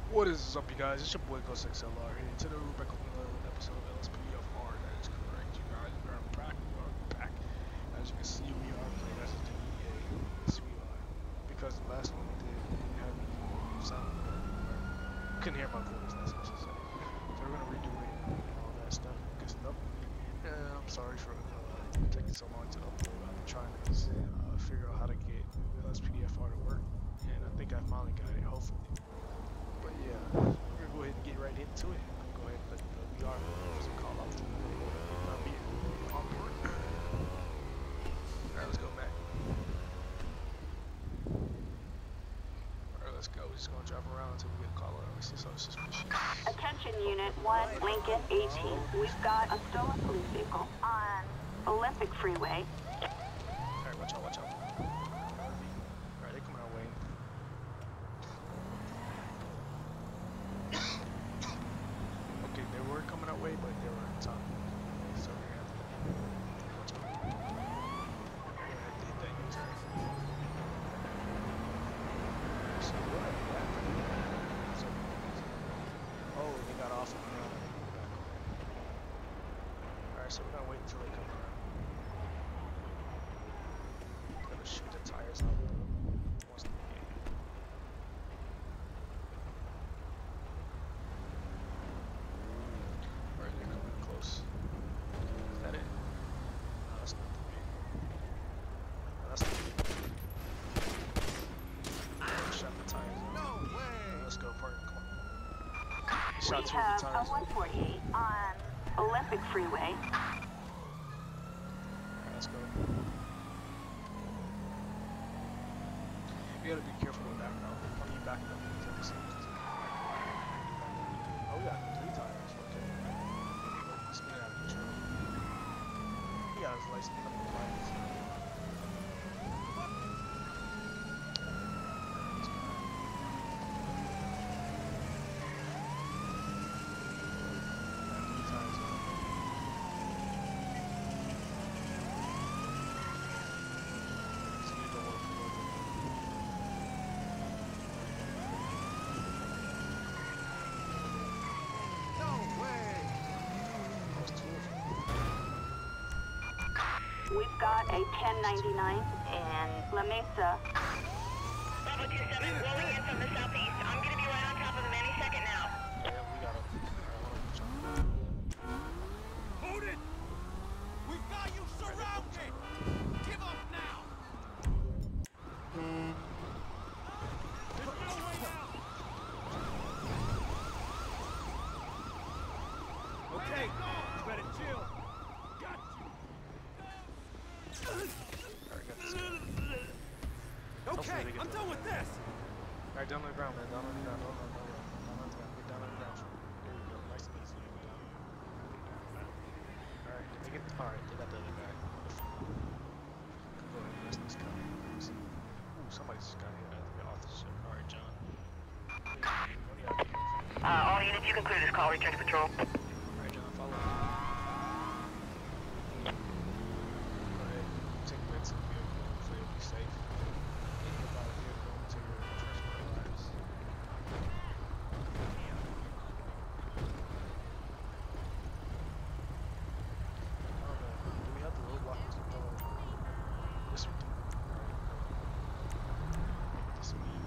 What is up, you guys? It's your boy Ghost XLR here. Today we're back with another episode of LSPDFR. That is correct, you guys. We are back. We are back. As you can see, we are playing as a DEA. Yes, we are. Because the last one we didn't have any sound, or couldn't hear my voice. That's what I should say. So we're gonna redo it and all that stuff. Good stuff. I'm sorry for taking so long to upload. I've been trying to figure out how to get LSPDFR to work, and I think I finally got it. Hopefully. But yeah, we're gonna go ahead and get right into it. Go ahead and let the VR some call out to be on board. Alright, let's go, Mac. Alright, let's go. We're just gonna drive around until we get a call out. We see something suspicious. Attention Unit 1, Lincoln 18. We've got a stolen police vehicle on Olympic Freeway. Alright, watch out, watch out. Alright, they're coming our way. Okay, they were coming our way, but they were on top. So we're gonna have to watch out. We're gonna have to hit that U-turn. So what are they at? Oh, they got off on me. Alright, so we're gonna wait until they come around. Gonna shoot the tires out once they get. Alright, they're coming close. Is that it? No, that's not the vehicle. No, that's the vehicle. Shot the tires out. No way! Let's go, partner. Come on. He We shot two of have the a tires. 148 on Olympic Freeway. Alright, let's go. You gotta be careful with that now. Why are you backing up into the scene? Oh, we got three tires. Okay. Let's get out of control. He got his license plate on the lights. No way! We've got a 1099 in La Mesa. Bravo 27, rolling in from the southeast. I'm gonna be right on top of them any second now. Yeah, we got him. Hold it! We've got you surrounded! Give up now! There's no way out! Okay, you better chill. Got you! Alright, got this guy. Okay, I'm done with this! Alright, down on the ground, man. Down on the ground. No. Down on the ground. Get down on the ground. There we go. Nice and easy. Alright, did they get... Alright, they got the other guy. Go ahead and rest this guy. Ooh, somebody just got hit. I think off the ship. Alright, John. All units, you can clear this call. Return to patrol. Alright, John, follow me. Go ahead. Take bets in the vehicle. Hopefully it'll be safe. Get hit by the vehicle until your transport arrives. I don't know. Do we have the roadblock? Yes, we do. Maybe this mean.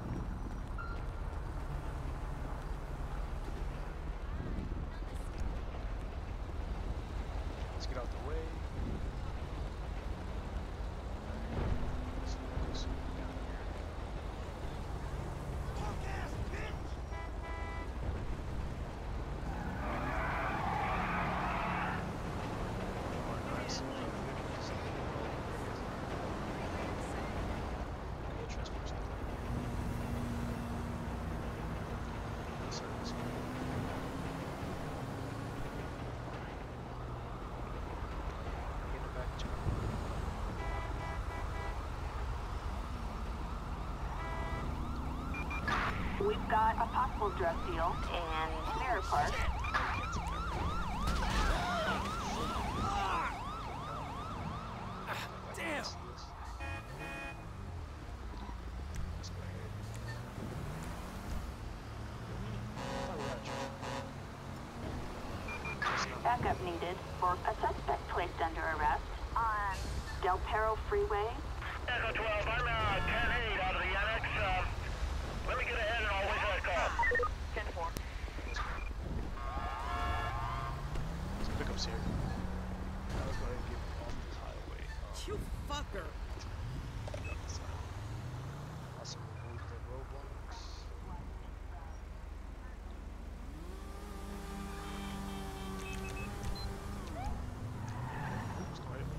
Let's get out the way. Let's focus down here. Punk ass bitch! Alright, so any transport stuff. Service. Get it back, John. We've got a possible drug deal in Mirror Park. Damn! Backup needed for a suspect placed under arrest on Del Perro Freeway. Echo 12, I'm 10-8 out of the annex. Let me get ahead and I'll wait for that call. 10-4. So pickup's here. Now let's go ahead and get off this highway. You fucker. Also remove the roadblocks. Let's go ahead.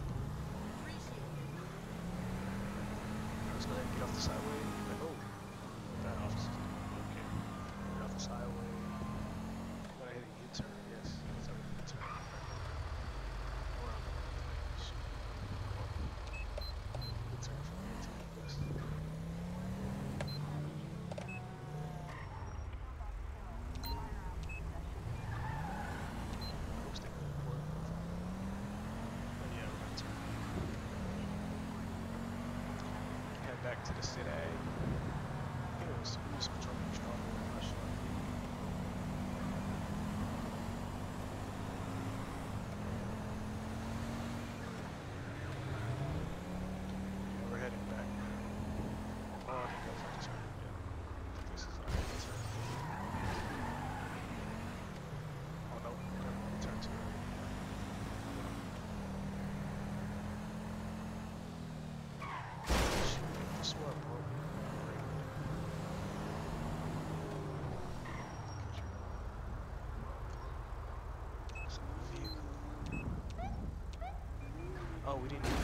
Let's go ahead and get off this highway. Oh, that office is doing okay. Get off this highway. Go ahead and U-turn. Yes, it's a U-turn. Around the U-turn from here to the west. Head back to the city. I think it was patrolling Chicago. I'm not sure. Yeah, we're heading back. Oh, I think that was our turn. Yeah. I think this is our turn. Oh no, we turned too early. I swear, bro. Some vehicle. Oh, we didn't need that.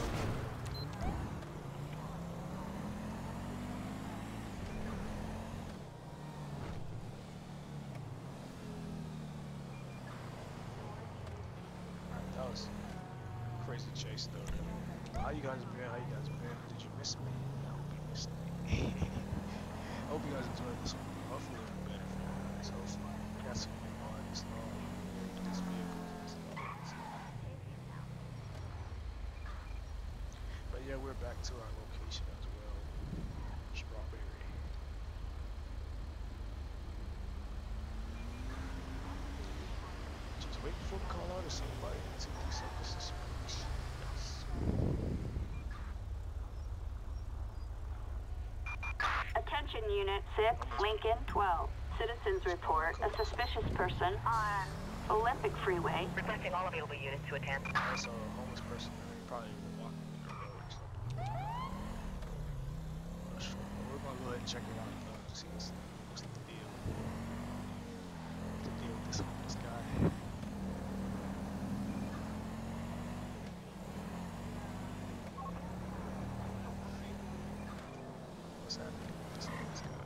Alright, that was a crazy chase though. How you guys been? How you guys been? Did you miss me? I hope you missed me. I hope you guys enjoyed this one. Hopefully it'll be better for you guys. Hopefully. I got some new mods and all these vehicles and stuff. But yeah, we're back to our location as well. Strawberry. Just wait for the call out of somebody to do something suspicious. Attention Unit 6, Lincoln 12. Citizens report a suspicious person on Olympic Freeway. Requesting all available units to attend. There's a homeless person there. Probably walking the road or something. Not sure. We're gonna go ahead and check it out. See what's the deal. What's the deal with this homeless guy? What's happening with this homeless guy?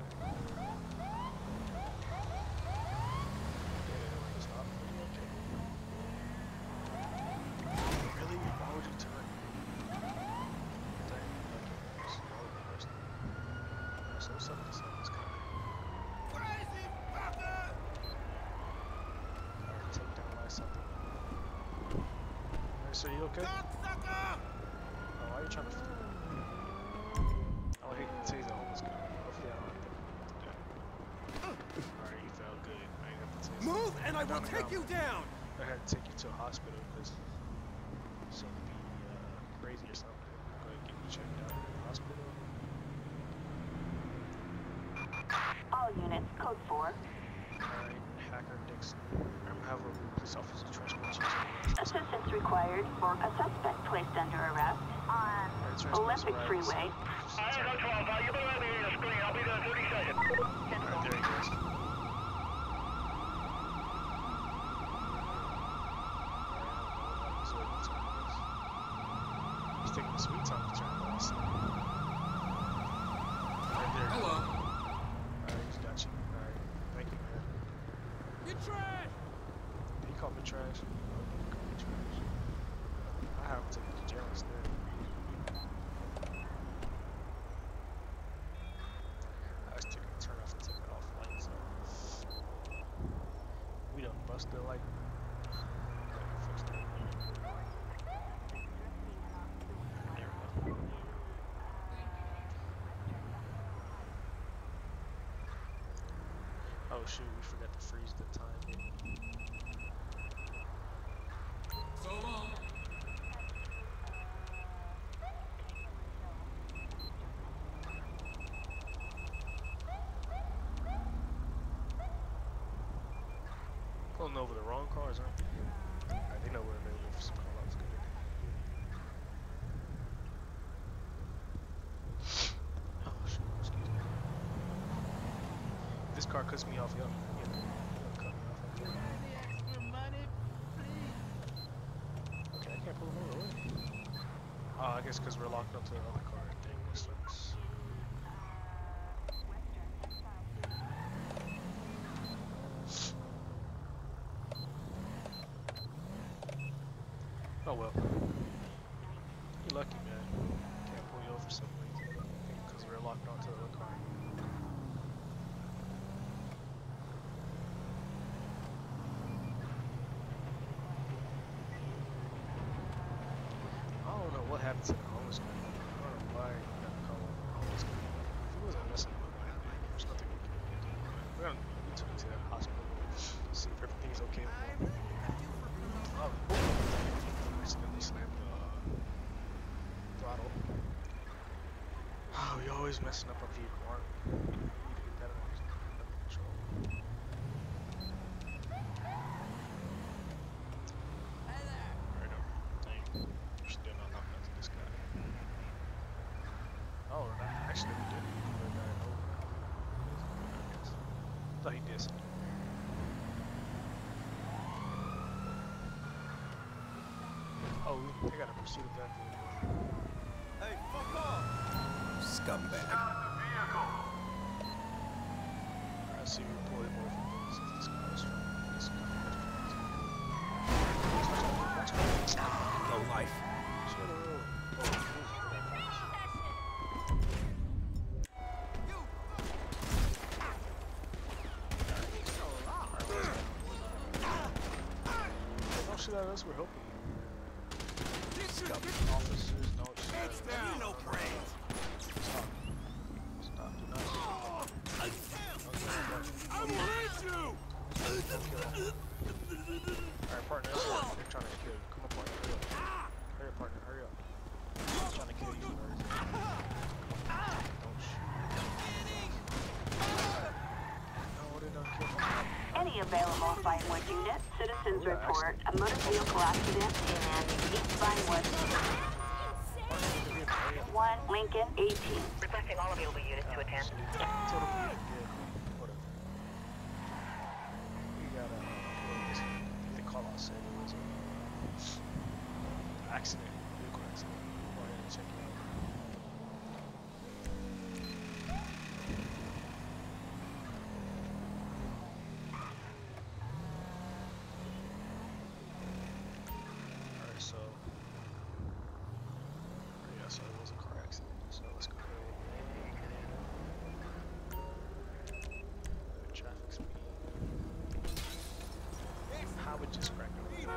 Yeah, stop. Are you okay? Really? Why would you turn? Dang, like, so what's up with this homeless guy? Crazy fucker! Alright, take down by something. Alright, so you okay? Cocksucker! Oh, why are you trying to... I hate to say he's a homeless guy. Hopefully I don't have to do that. Alright, you felt good. I ain't have to say Move and I will Down, take down. you down! I had to take you to a hospital because you seem to be crazy or something. Go ahead and get you checked out in the hospital. All units, code 4. Alright, Hacker Dixon. I'm gonna have a police officer transport you to Assistance required for a suspect placed under arrest on Olympic Freeway. I Echo 12, you better let me in the screen. I'll be there in 30 seconds. Alright, there he goes. He's taking a sweet time to turn last. Alright, there he Hello. goes. Alright, he's got you. Alright, thank you, man. You trash! He called me trash. Oh, he called me trash. I have to take him to jail instead. I was taking turn off and taking off lights. So we done busted the light. Fix that. There we go. Oh shoot, we forgot to freeze the time. So long. Pulling over the wrong cars, huh? Alright, they know we're available for some callouts. Good. Oh, shit. Excuse me. If this car cuts me off, y'all cut me off. Any extra money, please? Okay, I can't pull them over. What? Oh, I guess because we're locked onto the other car. Dang, this sucks. Oh well. You're lucky, man. Can't pull you over for some reason. Because we're locked onto the other car. I don't know what happened to the homeless guy. I don't know why you got to call him a homeless guy. If he wasn't messing with me, there's nothing we can do. We took him to the hospital. See if everything's okay with him. Oh, accidentally slammed the throttle. Oh, you're always messing up a vehicle, aren't we? You need to get that under control. Hey there. Right up. Dang. We're still not knocking into this guy. Oh, actually, we did. I guess. I thought he did something. Oh, they got a pursuit of that vehicle. Hey, fuck off! Scumbag. Alright, see, we pulled him over since this guy was from this guy. Low life. Shut up. Don't shoot at us, we're helping you. Officers, don't shoot at us. You know brains. Stop, do not shoot. I'm behind you! Alright, partner, they're trying to kill you. Come on, partner, hurry up. Hurry up, partner, hurry up. They're trying to kill you first. Don't shoot. No, they don't kill me. Any available Vinewood unit, citizens report a motor vehicle accident in East Vinewood. 1 Lincoln 18. Requesting all available units to attend. Whatever. We got they call us it was an accident, vehicle accident. Go ahead and check it out. Alright, so yeah, so it was a car accident. So let's go ahead and traffic speed. How would just crack it?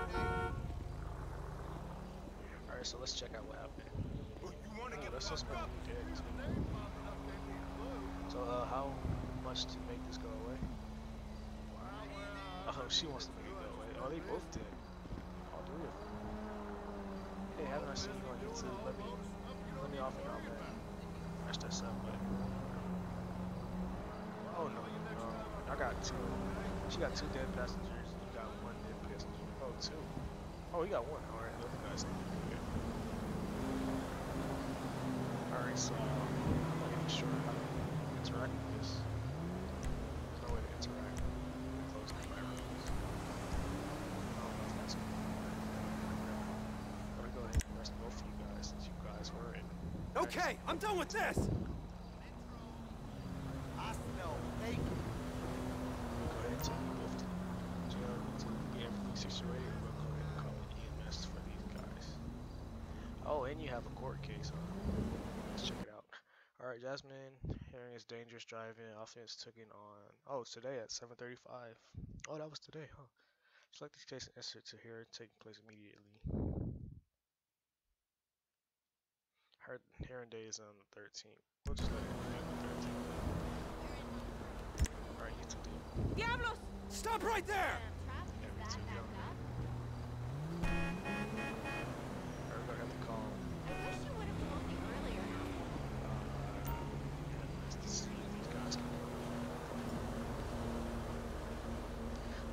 Alright, so let's check out what happened. Let's suspect who did. So how much to make this go away? Oh, she wants to make it go away. Oh, they both did. All three of them. Hey, haven't I seen you on YouTube? Let me off and on, man. That's that sound button. Oh no, I got two. She got 2 dead passengers. You got 1 dead passenger. Oh, 2. Oh, you got 1. Alright, the other guy's good. Alright, so I'm not even sure how to interact with this. There's no way to interact with close the microphones. I don't know if that's good. Let me go ahead and arrest both of you guys since you guys were in. Okay, I'm done with this! I smell bacon. Go ahead and take you both to jail until we get everything situated. We'll go ahead and call an EMS for these guys. Oh, and you have a court case, huh? Let's check it out. Alright, Jasmine, hearing is dangerous driving. Offense taken on. Oh, it's today at 7:35. Oh, that was today, huh? Select this case and insert to here, taking place immediately. Her hearing day is on the 13th. We'll just let it be on the 13th. Alright, you two do. Diablos! Stop right there! Yeah, me too, yo.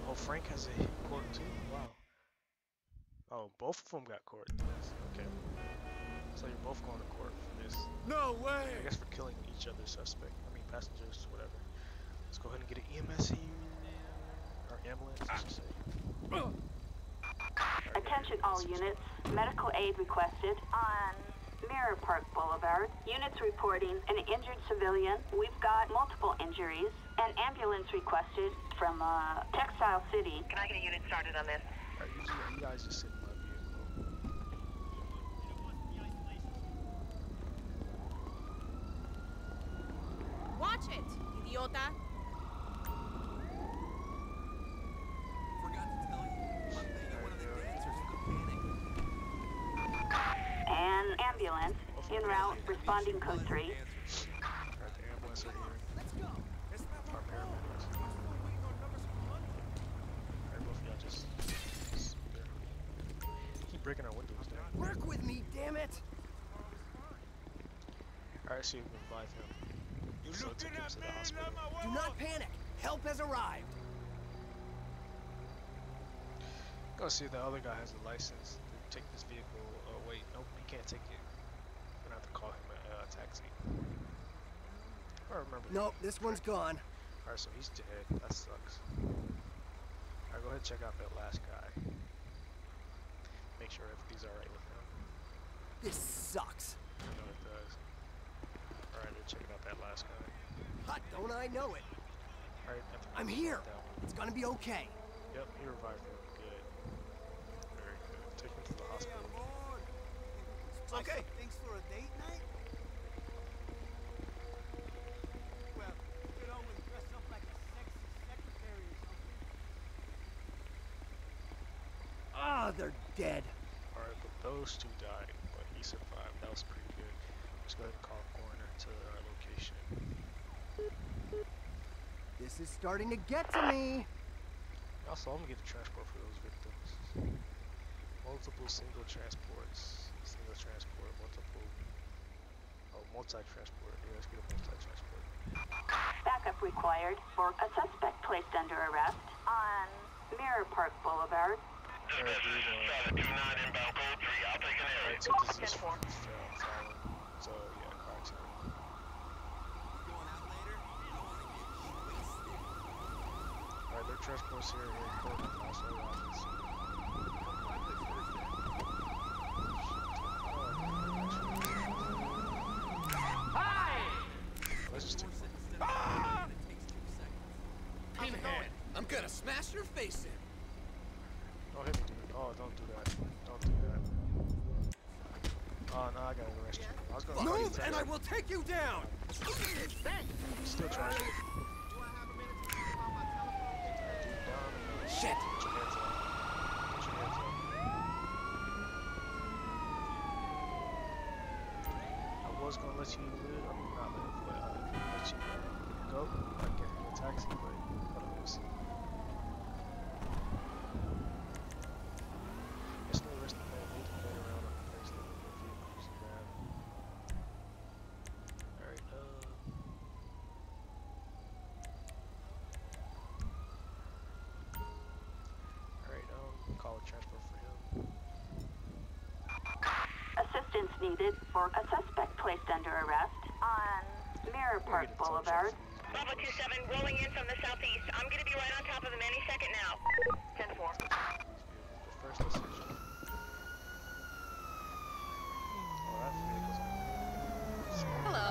Oh, Frank has a court too? Wow. Oh, both of them got court. Yes. Okay. So you're both going to court for this. No way! I guess for killing each other's suspect. I mean, passengers, whatever. Let's go ahead and get an EMS here. Or ambulance, I should say. Attention all units. Medical aid requested on Mirror Park Boulevard. Units reporting an injured civilian. We've got multiple injuries. An ambulance requested from Textile City. Can I get a unit started on this? Alright, you guys just sit in my vehicle. Watch it, idiota! Forgot to tell you. I'm thinking one of the dancers in the panic. An ambulance en route responding code 3. Alright, the ambulance are here. Let's go. It's not Our paramedics. waiting on numbers from London. Alright, both of y'all just sit there. Keep breaking our windows down. Work with me, damn it! Alright, so you can revive him. You So looked take in him that to the man, hospital. Lama, Do not panic. Help has arrived. Go see if the other guy has a license to take this vehicle. Oh wait, nope, he can't take it. I'm gonna have to call him a taxi. I remember. Nope, this one's gone. Alright, so he's dead. That sucks. Alright, go ahead and check out that last guy. Make sure everything's alright with him. This sucks. I know it does. Alright, they're checking out that last guy. Hot, don't I know it? Alright, I'm here. It's gonna be okay. Yep, he revived him. Good. Very good. Take him to the hospital. Lord. It's okay. Things for a date night? Well, you could always dress up like a sexy secretary or something. Ah, they're dead. Alright, but those two died, but he survived. That was pretty good. Let's go ahead and call coroner to our location. This is starting to get to me. Also, I'm gonna get the transport for those victims. Multiple single transports. Single transport, multiple. Oh, multi-transport. Yeah, let's get a multi-transport. Backup required for a suspect placed under arrest on Mirror Park Boulevard. Alright, dude. 729 inbound code 3. I'll take an area. Alright, so this is fallen. So, yeah, car accident. You going out later? You don't want to get wasted. Alright, their transport's here in Portland, also Robbins. Let's just take I'm gonna smash your face in. Don't hit me, dude. Oh, don't do that. Don't do that. Oh, no, I gotta arrest you. I was gonna call you Move and I taxi. will take you down. Still trying to. Dude, down and Shit. put your hands up. Put your hands up. I was gonna let you live. I mean, not live, but let you go. I get you a taxi, but hold on, let's see. There's no rest of the man. They can play around on the place that the vehicles and grab. Alright, Alright, call a transport for him. Assistance needed for a suspect placed under arrest on Mirror We'll Park get a tow truck Boulevard. for these Bravo vehicles. 27, rolling in from the southeast. I'm gonna be right on top of them any second now. 10-4. But first, let's see. Oh, that vehicle's on. Hello.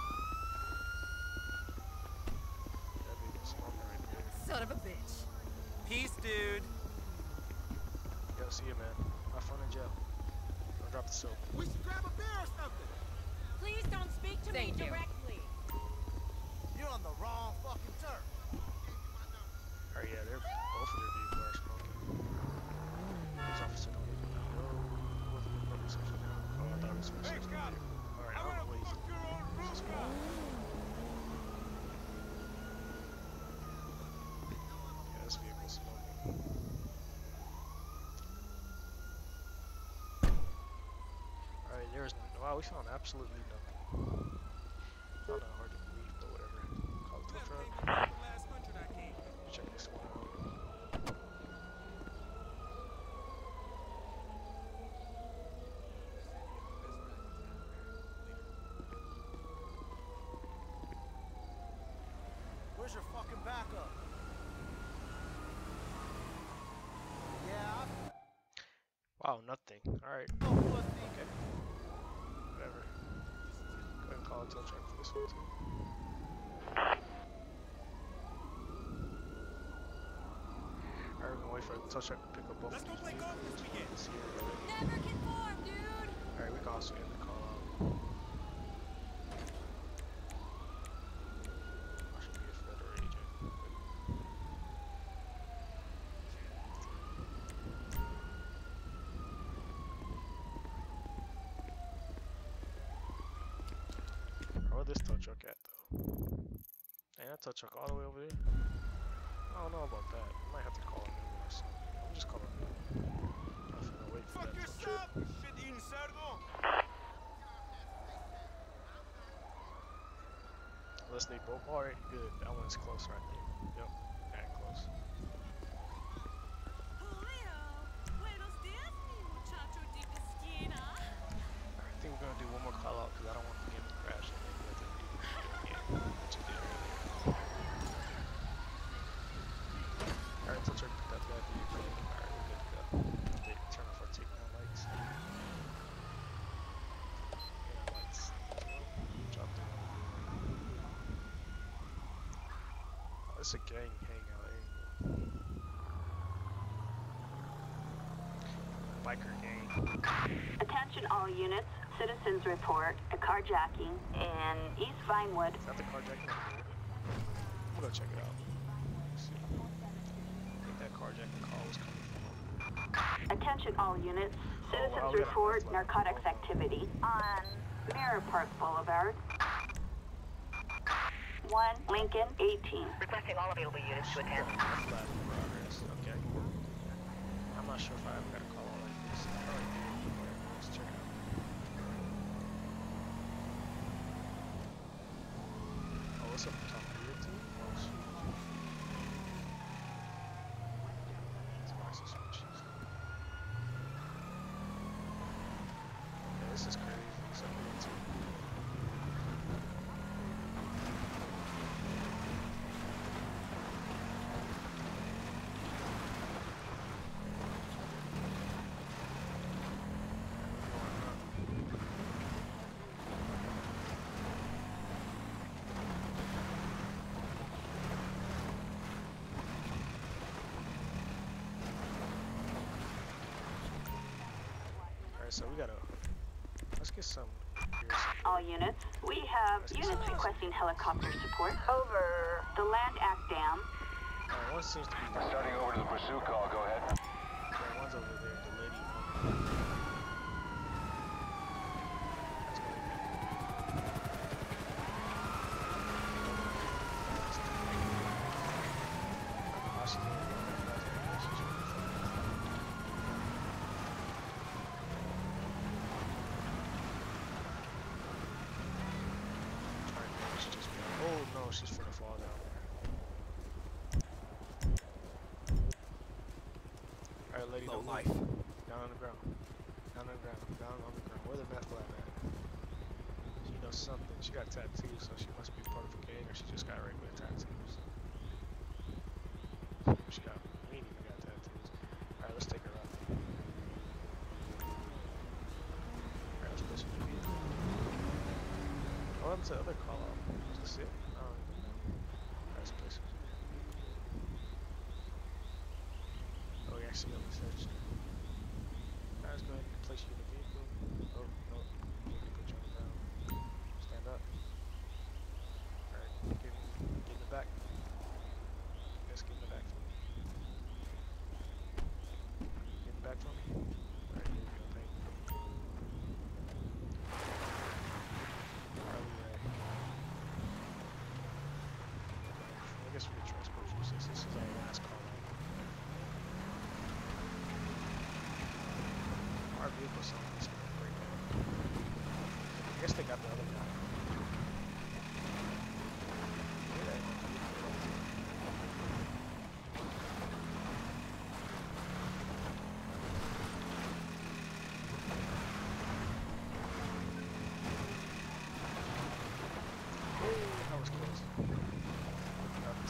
That vehicle's smoking right there. Son of a bitch. Peace, dude. Yo, see you, man. Have fun in jail. Don't drop the soap. We should grab a beer or something. Please don't speak to Thank me you. directly. You're on the wrong fucking turf. Alright, yeah, they're both of their vehicles are smoking. Police officer don't need to know. Whoever the public section now. Oh, I thought it was supposed to be. Alright, I don't know what he's doing. your own This is cool. Yeah, this vehicle's smoking. Alright, there's. Wow, we found absolutely nothing. Not that hard to believe, but whatever. Call the tow truck. The last 100 I gave. Check this one out. Where's your fucking backup? Yeah. Wow, nothing. Alright. Oh, pussy. Okay. Whatever. Go ahead and call a tow truck for this one too. Alright, we're gonna wait for the tow truck to pick up both of these vehicles. Let's see where they're at. Never conform, dude. Alright, we can also get the call out. I should be a federal agent. Where this tow truck at though? Dang, that tow truck all the way over there. I don't know about that. I might have to call him or something. I'm just calling him. I'm finna wait for that tow truck. Unless they both. Alright, good. That one's close right there. Yep, that close. Julio, buenos dias, mi muchacho de piscina. I think we're gonna do one more call out because I don't want the game to crash and maybe we have to do it again, which we did earlier. Alright, so check that bad vehicle. Alright, we're good to go. They turn off our takedown lights. Takedown lights. Drop them. Oh, this is a gang hangout area. Biker gang. Attention all units. Citizens report a carjacking in East Vinewood. Is that the carjacking? I'm gonna go check it out. Let's see. I think that carjacking call was coming from. Attention all units. Citizens wow, we got a report red flag. narcotics activity on Mirror Park Boulevard. 1 Lincoln 18. Requesting all available units to attend. Flag in progress. Okay. I'm not sure if I ever got a call out like this. I probably did. Whatever. Let's check it out. Oh, what's up top here too? Oh shoot. Let's buy some switches. Yeah, this is crazy. What's up here too? So we gotta, let's get some here. All units. We have units requesting helicopter support over the Land Act Dam. One seems to be Starting over to the pursuit call, go ahead. yeah, one's over there, the lady one. That's gonna be oh no, she's finna fall down there. Alright, lady, Low don't life. move. Down on the ground. Down on the ground. Down on the ground. Where the meth lab at? She knows something. She got tattoos, so she must be part of a gang, or she just got regular tattoos. She got, we ain't even got tattoos. Alright, let's take her out. Alright, let's place her in the vehicle. What happened to the other call out? Is this it? I don't even know. Alright, let's place her. Oh, we accidentally searched. Alright, let's go ahead and place you in the vehicle. Oh, no. We need to put you on the ground. Stand up. Alright, get in the back. Yes, get in the back for me. Get in the back for me. Alright, here we go, thank you. Alright, we ready. I guess we can transport you since this is our last call out. Our vehicle's on this break down. I guess they got the other guy. Look at that. That was close. That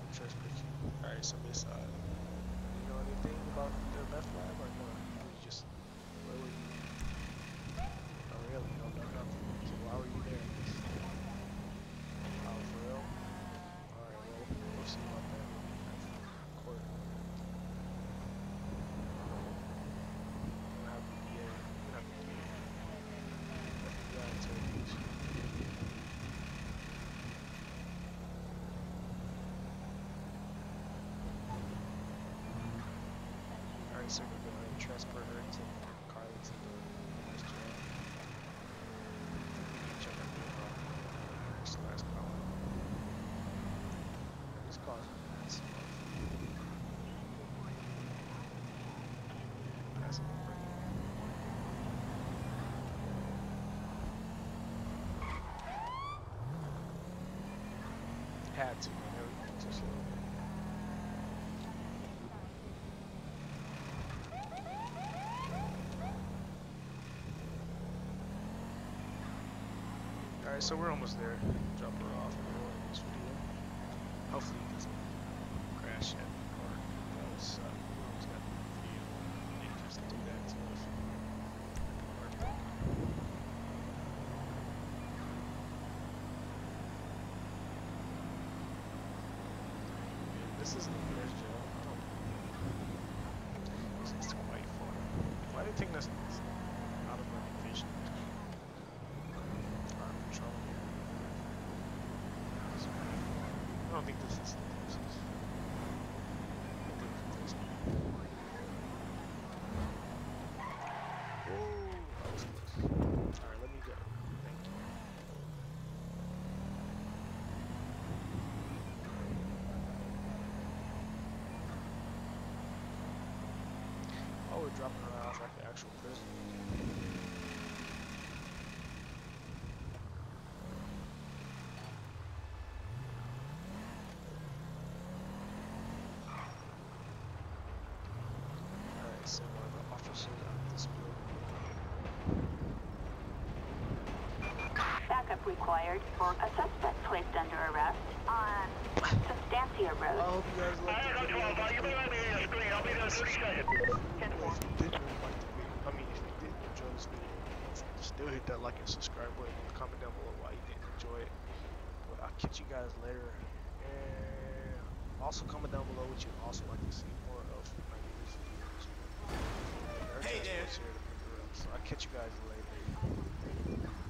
Trust picky. Alright, so Miss, you know anything about the meth lab or no? You just, where were you? Oh really? You don't know nothing. So why were you there? Oh, for real? Alright, well, we'll see about that. Court. We'll have the DA. We'll have the DA. FBI interrogation. Alright, so we're going to transport her to Carly to the next jail. Check out the next to last call. This calls that's that's a little break. Had to, man. Everything's just Alright, so we're almost there. Drop her off in this video. Hopefully it doesn't crash yet. Or that would suck. We almost got the video. They just do that to us. This isn't a village jail. This is quite far. Why do you think that's out of our division? I don't think this is the closest. I think it's this one. Whoa, that was close. Alright, let me go. Thank you. Oh, we're dropping her off at the actual prison. So one of the officers out of this building. Backup required for a suspect placed under arrest on Substancia Road. I hope you guys liked the video. You better let me in the screen. I'll be there in 30 seconds. If you didn't really like the video, I mean, if you did enjoy this video, still hit that like and subscribe button and comment down below why you didn't enjoy it. But I'll catch you guys later. And also comment down below what you'd also like to see more of my videos. Hey there. So I'll catch you guys later.